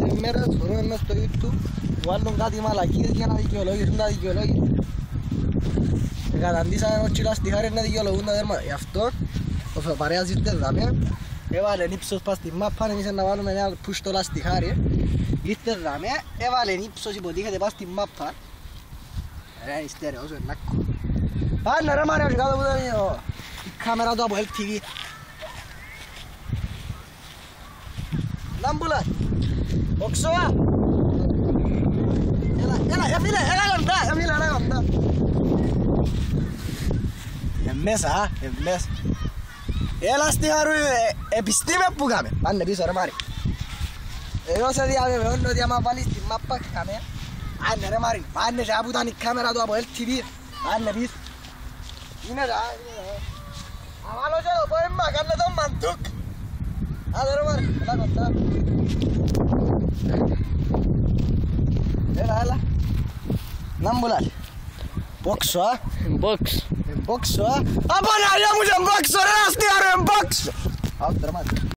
2 μέρες φορούμε μες στο YouTube, βάλουν κάτι μαλακίες για να δικαιολογήσουν τα δικαιολόγια. Καταντήσαμε όχι λαστιχάρες να δικαιολογούν τα δέρματα. Γι' αυτό ο παρέας ήρθε δάμε, έβαλε ύψος πας στη μάπα, εμείς να βάλουμε ένα push το λαστιχάρι. Ήρθε δάμε, έβαλε ύψος υποτίθεται πας στη μάπα. Ρε ιστέρε, όσο ενάκο. Πάνε ρε Μάριο, κάτω που δεν είναι η κάμερα του από LTV. Λάμπουλα, οξώα. Έλα φίλε, έλα κοντά. Μέσα, μέσα. Έλα στη χαρού, επιστήμε που κάμε. Πάνε πίσω ρε Μάρι. Εγώ σε διαβεβαιώνω ότι άμα βάλεις τη μάπα κάμε. Πάνε ρε Μάρι, πάνε και άπου ήταν η κάμερα του από LTV. Πάνε πίσω. Είναι ρε, αμάλω και το πόημα, κάνε τον μαντούκ. Άντε ρε Μάρι, έλα κοντά. Έλα. Λάμπουλα. Μπόξο, α. Μπόξο, α. Απαναγιά μου και μπόξο, ρε, αστιάρε, μπόξο. Άου, τερμάτι.